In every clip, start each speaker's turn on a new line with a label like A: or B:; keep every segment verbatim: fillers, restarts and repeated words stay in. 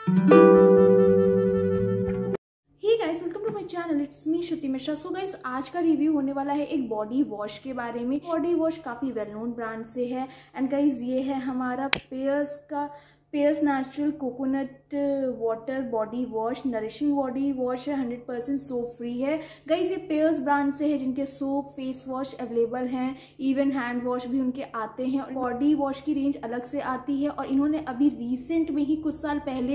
A: Channel it's me Shruti Mishra. So guys, आज का review होने वाला है एक बॉडी वॉश के बारे में। बॉडी वॉश काफी वेल नोन ब्रांड से है एंड गाइस ये है हमारा पेयर्स का Pears natural coconut water body wash. Nourishing body wash है, हंड्रेड परसेंट सोप फ्री है। गाइस ये पेयर्स ब्रांड से है जिनके सोप फेस वॉश अवेलेबल हैं, इवन हैंड वॉश भी उनके आते हैं। बॉडी वॉश की रेंज अलग से आती है और इन्होंने अभी रिसेंट में ही कुछ साल पहले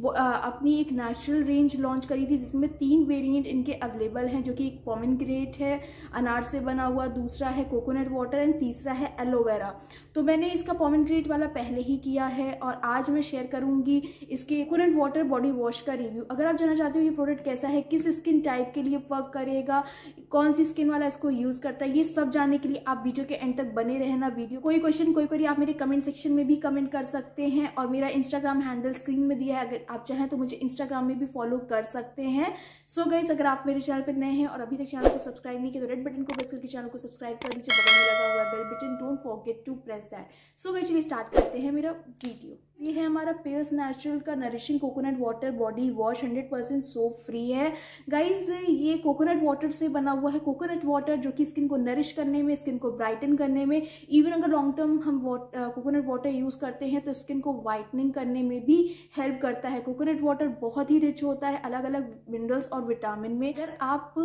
A: अपनी एक नेचुरल रेंज लॉन्च करी थी जिसमें तीन वेरिएंट इनके अवेलेबल हैं, जो कि एक पोमेग्रेनेट है अनार से बना हुआ, दूसरा है कोकोनट वाटर एंड तीसरा है एलोवेरा। तो मैंने इसका पोमेग्रेनेट वाला पहले ही किया है और आज आज मैं शेयर करूंगी इसके कोकोनट वाटर बॉडी वॉश का रिव्यू। अगर आप जानना चाहते हो ये प्रोडक्ट कैसा है, किस स्किन टाइप के लिए वर्क करेगा, कौन सी स्किन वाला इसको यूज करता है, ये सब जानने के लिए आप वीडियो के एंड तक बने रहना। वीडियो कोई क्वेश्चन कोई क्वेरी आप मेरे कमेंट सेक्शन में भी कमेंट कर सकते हैं और मेरा इंस्टाग्राम हैंडल स्क्रीन में दिया है, अगर आप चाहें तो मुझे इंस्टाग्राम में भी फॉलो कर सकते हैं। सो गाइस, अगर आप मेरे चैनल पर नए हैं और अभी तक चैनल को सब्सक्राइब नहीं किया तो रेड बटन को प्रेस करके चैनल को सब्सक्राइब कर दीजिए, बगल में लगा हुआ bell button, don't forget to press that. So guys, चलिए स्टार्ट करते हैं मेरा वीडियो। ये है हमारा पेयर्स नेचुरल का nourishing coconut water body wash, hundred percent soap free है। गाइज ये कोकोनट वाटर से बना हुआ है। कोकोनट वाटर जो कि स्किन को नरिश करने में, स्किन को ब्राइटन करने में, इवन अगर लॉन्ग टर्म हम कोकोनट वाटर यूज करते हैं तो स्किन को व्हाइटनिंग करने में भी हेल्प करता है। कोकोनट वाटर बहुत ही रिच होता है अलग अलग मिनरल्स और विटामिन में। अगर आप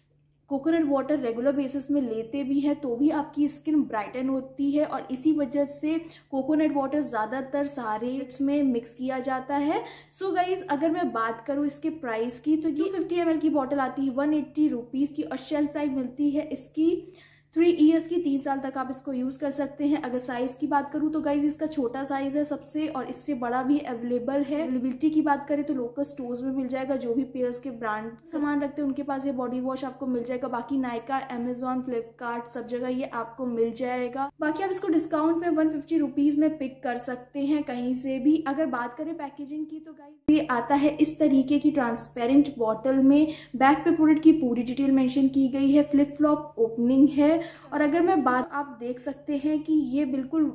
A: कोकोनट वाटर रेगुलर बेसिस में लेते भी हैं तो भी आपकी स्किन ब्राइटन होती है और इसी वजह से कोकोनट वाटर ज़्यादातर सारे में मिक्स किया जाता है। सो so गाइज, अगर मैं बात करूँ इसके प्राइस की तो ये फिफ्टी एम एल की बॉटल आती है वन एट्टी रुपीज़ की और शेल्फ लाइफ मिलती है इसकी थ्री इयर्स की, तीन साल तक आप इसको यूज कर सकते हैं। अगर साइज की बात करूं तो गाइज इसका छोटा साइज है सबसे और इससे बड़ा भी अवेलेबल है। अवेलेबिलिटी की बात करें तो लोकल स्टोर्स में मिल जाएगा, जो भी पेयर्स के ब्रांड सामान रखते हैं उनके पास ये बॉडी वॉश आपको मिल जाएगा। बाकी नायका, अमेजॉन, फ्लिपकार्ट सब जगह ये आपको मिल जाएगा। बाकी आप इसको डिस्काउंट में वन फिफ्टी रुपीज में पिक कर सकते हैं कहीं से भी। अगर बात करें पैकेजिंग की तो गाइज ये आता है इस तरीके की ट्रांसपेरेंट बॉटल में। बैक पे प्रोडक्ट की पूरी डिटेल मेंशन की गई है, फ्लिप फ्लॉप ओपनिंग है और अगर मैं बात, आप देख सकते हैं कि ये बिल्कुल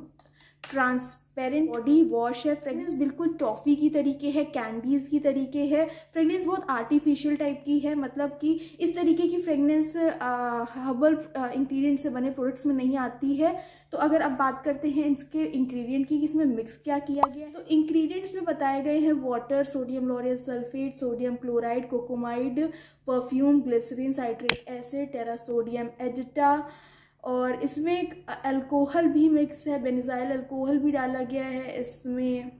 A: ट्रांसपेरेंट बॉडी वॉश है। फ्रेग्रेंस बिल्कुल टॉफी की तरीके है, कैंडीज की तरीके है। फ्रेग्रेंस बहुत आर्टिफिशियल टाइप की है, मतलब कि इस तरीके की फ्रेग्रेंस हर्बल इंग्रेडिएंट से बने प्रोडक्ट्स में नहीं आती है। तो अगर आप बात करते हैं इसके इंग्रेडिएंट की, इसमें मिक्स क्या किया गया है, तो इंग्रेडिएंट्स में बताए गए हैं water, sodium lauryl sulphate, sodium chloride, cocamide, perfume, glycerin, citric acid, tetrasodium EDTA और इसमें एक अल्कोहल भी मिक्स है, बेंजाइल अल्कोहल भी डाला गया है, इसमें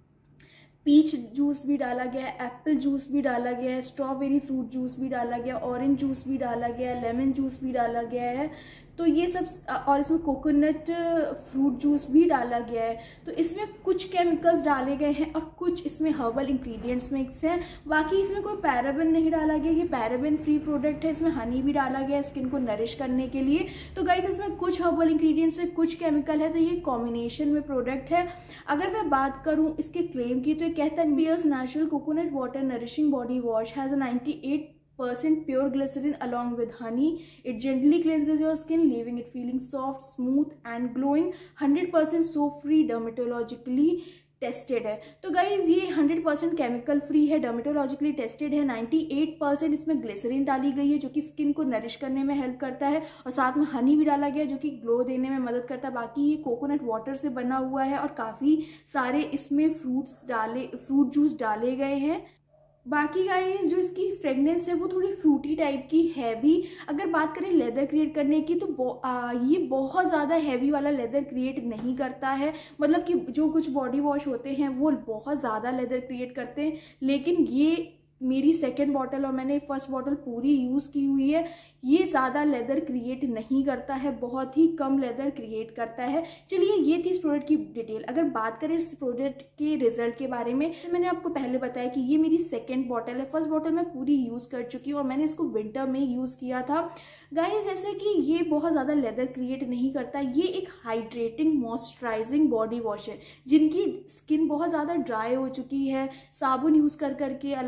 A: पीच जूस भी डाला गया है, एप्पल जूस भी डाला गया है, स्ट्रॉबेरी फ्रूट जूस भी डाला गया, ऑरेंज जूस भी डाला गया है, लेमन जूस भी डाला गया है। तो ये सब, और इसमें कोकोनट फ्रूट जूस भी डाला गया है। तो इसमें कुछ केमिकल्स डाले गए हैं और कुछ इसमें हर्बल इंग्रेडिएंट्स मिक्स हैं। बाकी इसमें कोई पैराबेन नहीं डाला गया, ये पैराबेन फ्री प्रोडक्ट है। इसमें हनी भी डाला गया है स्किन को नरिश करने के लिए। तो गाइस इसमें कुछ हर्बल इंग्रेडिएंट्स है, कुछ केमिकल है, तो ये कॉम्बिनेशन में प्रोडक्ट है। अगर मैं बात करूँ इसके क्लेम की तो ये कहता है Pears natural coconut water nourishing body wash has a ninety eight percent pure glycerin along with honey. It gently cleanses your skin, leaving it feeling soft, smooth and glowing. Hundred percent soap free, dermatologically tested है। तो guys ये hundred percent chemical free है, dermatologically tested है। Ninety eight percent इसमें glycerin डाली गई है जो कि स्किन को नरिश करने में हेल्प करता है और साथ में हनी भी डाला गया है जो कि ग्लो देने में मदद करता है। बाकी ये कोकोनट वाटर से बना हुआ है और काफ़ी सारे इसमें फ्रूट्स डाले फ्रूट जूस डाले गए हैं। बाकी गाइस जो इसकी फ्रेगनेंस है वो थोड़ी फ्रूटी टाइप की है भी। अगर बात करें लेदर क्रिएट करने की तो आ, ये बहुत ज़्यादा हैवी वाला लेदर क्रिएट नहीं करता है, मतलब कि जो कुछ बॉडी वॉश होते हैं वो बहुत ज़्यादा लेदर क्रिएट करते हैं, लेकिन ये मेरी सेकेंड बॉटल और मैंने फर्स्ट बॉटल पूरी यूज़ की हुई है, ये ज़्यादा लेदर क्रिएट नहीं करता है, बहुत ही कम लेदर क्रिएट करता है। चलिए ये थी इस प्रोडक्ट की डिटेल। अगर बात करें इस प्रोडक्ट के रिजल्ट के बारे में, तो मैंने आपको पहले बताया कि ये मेरी सेकेंड बॉटल है। फर्स्ट बॉटल मैं पूरी यूज़ कर चुकी हूँ और मैंने इसको विंटर में यूज़ किया था। गाइस जैसे कि ये बहुत ज़्यादा लेदर क्रिएट नहीं करता, ये एक हाइड्रेटिंग मॉइस्चराइजिंग बॉडी वॉश है। जिनकी स्किन बहुत ज़्यादा ड्राई हो चुकी है, साबुन यूज़ कर करके, अलग अलग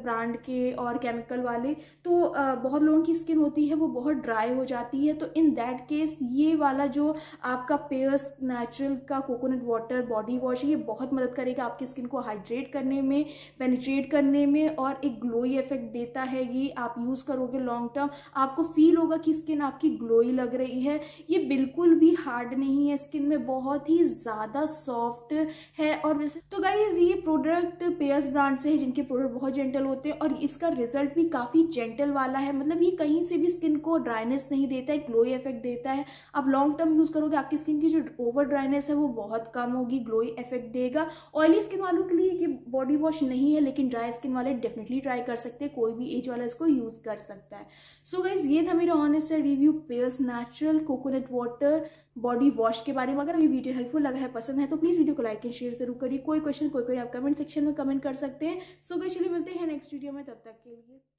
A: ब्रांड के और केमिकल वाले, तो बहुत लोगों की स्किन होती है वो बहुत ड्राई हो जाती है। तो इन दैट केस ये वाला जो आपका पेयर्स नेचुरल का कोकोनट वाटर बॉडी वॉश है, ये बहुत मदद करेगा आपकी स्किन को हाइड्रेट करने में, पेनिट्रेट करने में, और एक ग्लोई इफेक्ट देता है। ये आप यूज़ करोगे लॉन्ग टर्म, आपको फील होगा कि स्किन आपकी ग्लोई लग रही है। ये बिल्कुल भी हार्ड नहीं है, स्किन में बहुत ही ज़्यादा सॉफ्ट है। और वैसे तो गाइज ये प्रोडक्ट पेयर्स ब्रांड से है, जिनके प्रोडक्ट बहुत जेंटल होते हैं, और इसका रिजल्ट भी काफ़ी जेंटल वाला है। मतलब ये कहीं से भी स्किन को ड्राइनेस नहीं देता है, ग्लोई इफेक्ट देता है। आप लॉन्ग टर्म यूज़ करोगे, आपकी स्किन की जो ओवर ड्राइनेस है वो बहुत कम होगी, ग्लोई इफेक्ट देगा। ऑयली स्किन वालों के लिए ये बॉडी वॉश नहीं है, लेकिन ड्राई स्किन वाले डेफिनेटली ट्राई कर सकते हैं, कोई भी एज वाला इसको यूज़ कर सकता है। सो गाइज ये था मेरा honest review Pears natural coconut water body wash के बारे में। अगर ये वीडियो हेल्पफुल लगा है, पसंद है, तो प्लीज वीडियो को लाइक एंड शेयर जरूर करिए। कोई क्वेश्चन कोई कोई आप कमेंट सेक्शन में कमेंट कर सकते हैं। सो गाइस चलिए मिलते हैं नेक्स्ट वीडियो में, तब तक के लिए।